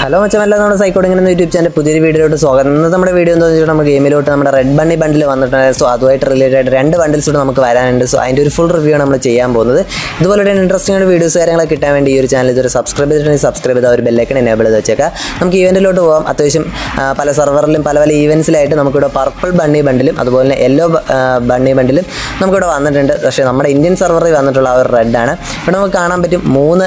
Hello മച്ചമല്ല, നമ്മുടെ സൈക്കോഡിംഗ് എന്ന YouTube channel പുതിയൊരു വീഡിയോയിലോട്ട് സ്വാഗതം. ഇന്നത്തെ നമ്മുടെ വീഡിയോ എന്താണെന്ന് വെച്ചാൽ നമ്മുടെ ഗെയിമിലോട്ട് നമ്മുടെ റെഡ് ബണ്ണി ബണ്ടിൽ വന്നിട്ടുണ്ട്. സോ അതുമായിട്ട് റിലേറ്റഡ് ആയിട്ട് 2 ബണ്ടിൽസ് കൂടെ നമുക്ക് വരാനുണ്ട്. സോ അതിൻ്റെ ഒരു ഫുൾ റിവ്യൂ ആണ് നമ്മൾ ചെയ്യാൻ പോകുന്നത്. ഇതുപോലെ തന്നെ ഇൻട്രസ്റ്റിംഗ് ആയിട്ട് വീഡിയോസ് കാര്യങ്ങളൊക്കെ കിട്ടാൻ വേണ്ടി ഈ ഒരു ചാനൽ ഇതൊരു സബ്സ്ക്രൈബ് ചെയ്തിട്ടുണ്ടെങ്കിൽ സബ്സ്ക്രൈബ് ചെയ്താൽ ഒരു ബെല്ലൈക്കൺ എനേബിൾ ചെയ്ത് വെച്ചേക്കാം. നമുക്ക് ഈവൻറ്റിലോട്ട് പോകാം. അത്യാവശ്യം പല സെർവറിലും പല ഈവൻസിലായിട്ട് നമുക്കിവിടെ പർപ്പിൾ ബണ്ണി ബണ്ടിലും അതുപോലെ തന്നെ യെല്ലോ ബണ്ണി ബണ്ടിലും നമുക്കിവിടെ വന്നിട്ടുണ്ട്. പക്ഷേ നമ്മുടെ ഇന്ത്യൻ സെർവറിൽ വന്നിട്ടുള്ള ആ ഒരു റെഡാണ്. ഇവിടെ നമുക്ക് കാണാൻ പറ്റും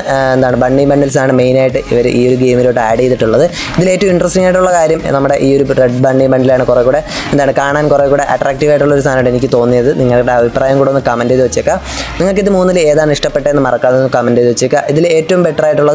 3 ബണ്ണി ബണ്ടിൽസ് ആണ് മെയിനായിട്ട് ഇവർ ഈ ഒരു ഗെയിമിലോട്ട് ആഡ് ചെയ്തിട്ടുള്ളത്. ഇതിൽ ഏറ്റവും ഇൻട്രസ്റ്റിംഗ് ആയിട്ടുള്ള കാര്യം നമ്മുടെ ഈ ഒരു റെഡ് ബണ്ണി ബണ്ടിലാണ് കുറേ കൂടെ കാണാൻ കുറേ കൂടെ അട്രാക്റ്റീവ് ആയിട്ടുള്ളൊരു സാധനമായിട്ട് എനിക്ക് തോന്നിയത്. നിങ്ങളുടെ അഭിപ്രായം കൂടെ ഒന്ന് കമൻറ്റ് ചെയ്ത് വെച്ചേക്കാം. നിങ്ങൾക്ക് ഇത് 3-ൽ ഏതാണ് ഇഷ്ടപ്പെട്ടതെന്ന് മറക്കാതെ ഒന്ന് കമൻറ്റ് ചെയ്ത് വെച്ചേക്കാം. ഇതിൽ ഏറ്റവും ബെറ്റർ ആയിട്ടുള്ളത്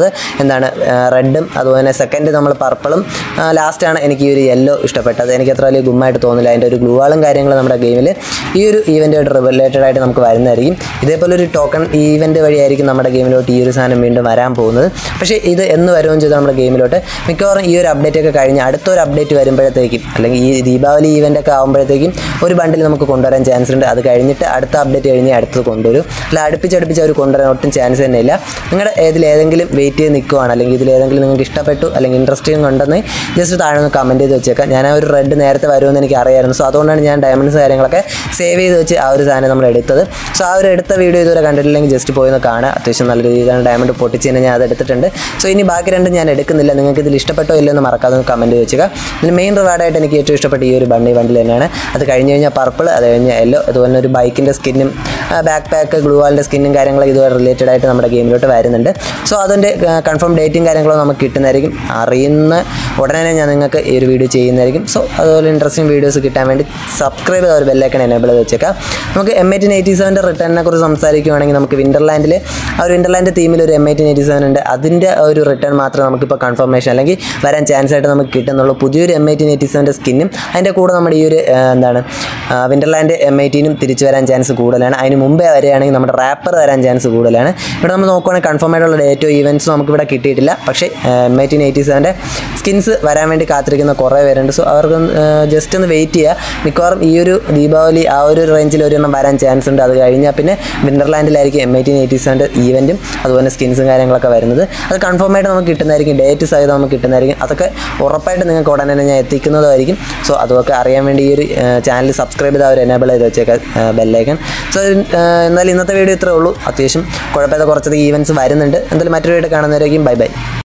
റെഡും അതുപോലെ തന്നെ സെക്കൻഡ് നമ്മൾ പർപ്പിളും ലാസ്റ്റാണ് എനിക്ക് ഈ ഒരു യെല്ലോ ഇഷ്ടപ്പെട്ടത്. എനിക്ക് അത്ര വലിയ ഗുമ്മായിട്ട് തോന്നില്ല. അതിൻ്റെ ഒരു ഗ്ലൂവാളും കാര്യങ്ങളും നമ്മുടെ ഗെയിമിൽ ഈ ഒരു ഈവൻറ്റുമായിട്ട് റിലേറ്റഡ് ആയിട്ട് നമുക്ക് വരുന്നതായിരിക്കും. ഇതേപോലെ ഒരു ടോക്കൺ ഈവൻറ്റ് വഴിയായിരിക്കും നമ്മുടെ ഗെയിമിലോട്ട് ഈ ഒരു സാധനം വീണ്ടും വരാൻ പോകുന്നത്. പക്ഷേ ഇത് എന്ന് വരുകയും ചെയ്ത് നമ്മുടെ ഗെയിമിലോട്ട് മിക്കവാറും ഈ ഒരു അപ്ഡേറ്റ് ഒക്കെ കഴിഞ്ഞ് അടുത്തൊരു അപ്ഡേറ്റ് വരുമ്പോഴത്തേക്കും അല്ലെങ്കിൽ ഈ ദീപാവലി ഈവൻ്റ് ഒക്കെ ആകുമ്പോഴത്തേക്കും ഒരു ബണ്ടിൽ നമുക്ക് കൊണ്ടുവരാൻ ചാൻസ് ഉണ്ട്. അത് കഴിഞ്ഞിട്ട് അടുത്ത അപ്ഡേറ്റ് കഴിഞ്ഞ് അടുത്തത് കൊണ്ടുവരും. അല്ല അടുപ്പിച്ച് അവർ കൊണ്ടുവരാൻ ഒട്ടും ചാൻസ് തന്നെ ഇല്ല. നിങ്ങളുടെ ഇതിലേതെങ്കിലും വെയിറ്റ് ചെയ്ത് നിൽക്കുവാണ് അല്ലെങ്കിൽ ഇതിലേതെങ്കിലും നിങ്ങൾക്ക് ഇഷ്ടപ്പെട്ടു അല്ലെങ്കിൽ ഇൻട്രസ്റ്റിംഗ് ഉണ്ടെന്ന് ജസ്റ്റ് താഴെ ഒന്ന് കമൻറ്റ് ചെയ്ത് വെച്ചേക്കാം. ഞാൻ ആ ഒരു റെഡ് നേരത്തെ വരുമെന്ന് എനിക്ക് അറിയാമായിരുന്നു. സോ അതുകൊണ്ടാണ് ഞാൻ ഡയമണ്ട്സ് കാര്യങ്ങളൊക്കെ സേവ് ചെയ്ത് വെച്ച് ആ ഒരു സാധനം നമ്മൾ എടുത്തത്. സോ ആ ഒരു എടുത്ത വീഡിയോ ഇതുവരെ കണ്ടിട്ടില്ലെങ്കിൽ ജസ്റ്റ് പോയി ഒന്ന് കാണുക. അത്യാവശ്യം നല്ല രീതിയിലാണ് ഡയമണ്ട് പൊട്ടിച്ച് തന്നെ ഞാൻ അത് എടുത്തിട്ടുണ്ട്. സോ ഇനി ബാക്കി രണ്ടും ഞാൻ എടുക്കുന്നില്ല. നിങ്ങൾക്ക് ഇതിൽ ഇഷ്ടപ്പെട്ടോ ഇല്ലെന്ന് മറക്കാതെ ഒന്ന് കമൻറ്റ് വെച്ചുക. ഇതിൽ മെയിൻ റിവാർഡായിട്ട് എനിക്ക് ഏറ്റവും ഇഷ്ടപ്പെട്ട ഈ ഒരു ബണ്ണി ബണ്ടിൽ തന്നെയാണ്. അത് കഴിഞ്ഞ് കഴിഞ്ഞാൽ പർപ്പിൾ, അത് കഴിഞ്ഞ് യെല്ലോ, അതുപോലെ ഒരു ബൈക്കിൻ്റെ സ്കിന്നും ബാക്ക് പാക്ക് ഗ്ലൂവാളിൻ്റെ സ്കിന്നും കാര്യങ്ങളൊക്കെ ഇതുവരെ റിലേറ്റഡ് ആയിട്ട് നമ്മുടെ ഗെയിമിലോട്ട് വരുന്നുണ്ട്. സോ അതിൻ്റെ കൺഫേം ഡേറ്റും കാര്യങ്ങളും നമുക്ക് കിട്ടുന്നതായിരിക്കും. അറിയുന്ന ഉടനെ ഞാൻ നിങ്ങൾക്ക് ഈ ഒരു വീഡിയോ ചെയ്യുന്നതായിരിക്കും. സോ അതുപോലെ ഇൻട്രസ്റ്റിംഗ് വീഡിയോസ് കിട്ടാൻ വേണ്ടി സബ്സ്ക്രൈബ് ചെയ്ത ഒരു ബെല്ലൈക്കൺ എനേബിൾ ചെയ്ത് വെച്ചേക്കാം. നമുക്ക് M1887 റിട്ടേണിനെ കുറിച്ച് സംസാരിക്കുകയാണെങ്കിൽ നമുക്ക് വിൻ്റർലാൻഡിൽ ആ ഒരു വിൻ്റർലാൻഡ് തീമിൽ ഒരു M1887 ഉണ്ട്. അതിൻ്റെ ഒരു റിട്ടേൺ മാത്രമേ നമുക്കിപ്പോൾ കൺഫർമേഷൻ അല്ലെങ്കിൽ വരാൻ ചാൻസ് ആയിട്ട് നമുക്ക് കിട്ടുന്നുള്ളൂ. പുതിയൊരു M1887 സ്കിന്നും അതിൻ്റെ കൂടെ നമ്മുടെ ഈ ഒരു വിൻ്റർലാൻഡ് M18 തിരിച്ചു വരാൻ ചാൻസ് കൂടുതലാണ്. അതിന് മുമ്പേ വരികയാണെങ്കിൽ നമ്മുടെ റാപ്പർ വരാൻ ചാൻസ് കൂടുതലാണ്. ഇവിടെ നമ്മൾ നോക്കുകയാണെങ്കിൽ കൺഫേം ആയിട്ടുള്ള ഡേറ്റോ ഈവൻറ്റ്സും നമുക്കിവിടെ കിട്ടിയിട്ടില്ല. പക്ഷേ M1887 സ്കിൻസ് വരാൻ വേണ്ടി കാത്തിരിക്കുന്ന കുറേ പേരുണ്ട്. സോ അവർക്ക് ജസ്റ്റ് ഒന്ന് വെയിറ്റ് ചെയ്യുക. മിക്കവാറും ഈ ഒരു ദീപാവലി ആ ഒരു റേഞ്ചിൽ ഒരെണ്ണം വരാൻ ചാൻസ് ഉണ്ട്. അത് കഴിഞ്ഞാൽ പിന്നെ വിൻ്റർലാൻഡിലായിരിക്കും M1887 ഈവൻറ്റും അതുപോലെ സ്കിൻസും കാര്യങ്ങളൊക്കെ വരുന്നത്. അത് കൺഫേം ആയിട്ട് നമുക്ക് കിട്ടുന്നതായിരിക്കും. ഡേറ്റ് സഹിതം നമുക്ക് കിട്ടുന്നതായിരിക്കും. അതൊക്കെ ഉറപ്പായിട്ട് നിങ്ങൾക്ക് ഉടനെ തന്നെ ഞാൻ എത്തിക്കുന്നതായിരിക്കും. സോ അതൊക്കെ അറിയാൻ വേണ്ടി ഈ ഒരു ചാനൽ സബ്സ്ക്രൈബ് ചെയ്ത് അവർ എനേബിൾ ചെയ്ത് വെച്ചേക്കാം ബെല്ലൈക്കൺ. സോ എന്നാലും ഇന്നത്തെ വീഡിയോ ഇത്രേ ഉള്ളൂ. അത്യാവശ്യം കുഴപ്പമില്ല, കുറച്ചധികം ഈവൻറ്റ്സ് വരുന്നുണ്ട്. എന്തായാലും മറ്റൊരു വീഡിയോ കാണുന്നവരേക്കും ബൈ ബൈ.